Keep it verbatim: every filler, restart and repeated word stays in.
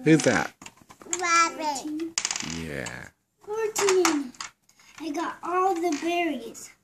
Who's that? Rabbit. Yeah. fourteen. I got all the berries.